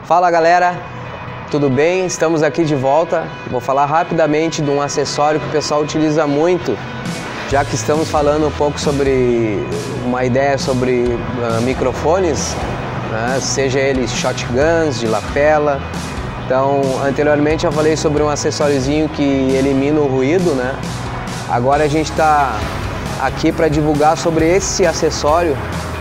Fala galera, tudo bem? Estamos aqui de volta. Vou falar rapidamente de um acessório que o pessoal utiliza muito, já que estamos falando um pouco sobre uma ideia sobre microfones, né? Seja eles shotguns, de lapela. Então, anteriormente eu falei sobre um acessóriozinho que elimina o ruído, né? Agora a gente está aqui para divulgar sobre esse acessório,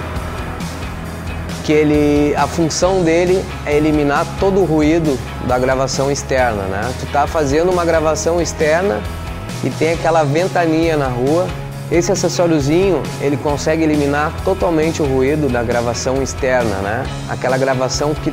que a função dele é eliminar todo o ruído da gravação externa, né? Tu tá fazendo uma gravação externa e tem aquela ventania na rua. Esse acessóriozinho, ele consegue eliminar totalmente o ruído da gravação externa, né? Aquela gravação que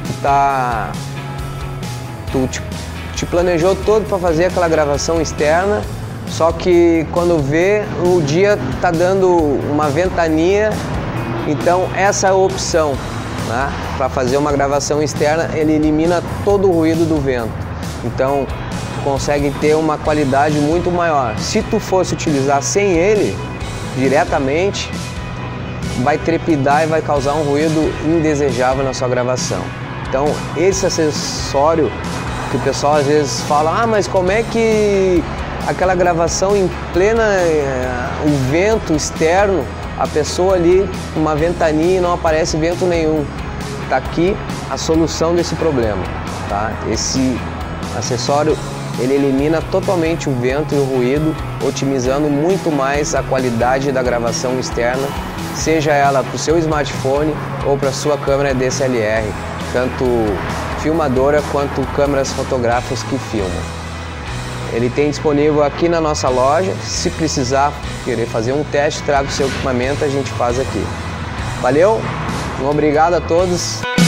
tu te planejou todo para fazer aquela gravação externa, só que quando vê, o dia tá dando uma ventania. Então essa é a opção, né? Para fazer uma gravação externa, ele elimina todo o ruído do vento. Então consegue ter uma qualidade muito maior. Se tu fosse utilizar sem ele diretamente, vai trepidar e vai causar um ruído indesejável na sua gravação. Então esse acessório que o pessoal às vezes fala, mas como é que aquela gravação em plena o vento externo, a pessoa ali, uma ventania e não aparece vento nenhum. Tá aqui a solução desse problema, tá? Esse acessório, ele elimina totalmente o vento e o ruído, otimizando muito mais a qualidade da gravação externa, seja ela para o seu smartphone ou para a sua câmera DSLR, tanto filmadora quanto câmeras fotográficas que filmam. Ele tem disponível aqui na nossa loja. Se precisar, querer fazer um teste, traga o seu equipamento, a gente faz aqui. Valeu, obrigado a todos.